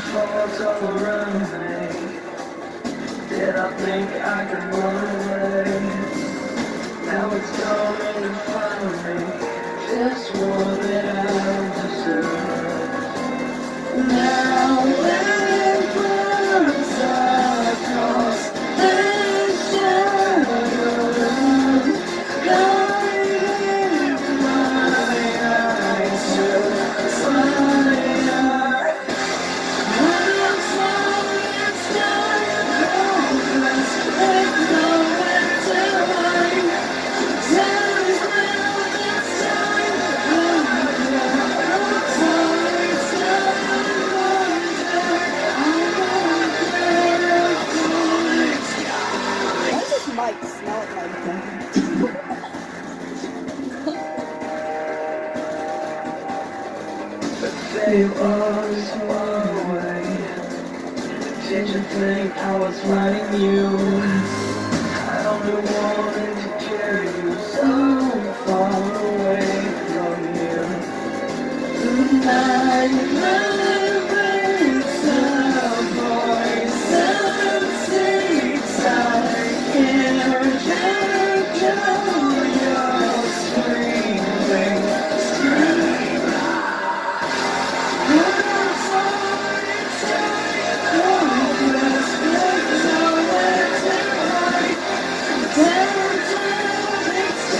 falls all around me. Did I think I could run away? Now it's coming to find me. Just one that I deserve. Now when birds are across the shadows, guiding my eyes to fire. When I'm falling, it's dying hopeless, there's nowhere to hide. Tell me when it's time to might smell it like that. But they was one way. Did you think I was writing you? I only wanted to carry you so far away from you. Tonight, it's a voice that seeks I hear you're screaming, screaming. I'm sorry, it's hopeless, there's nowhere to hide. It's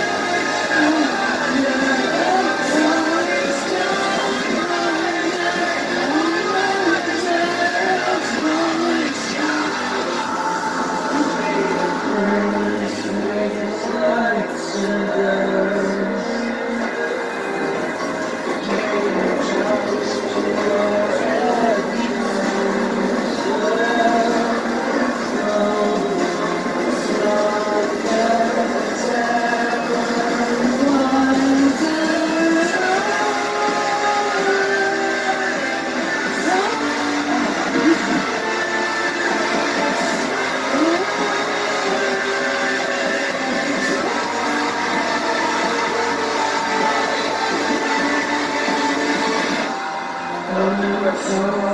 so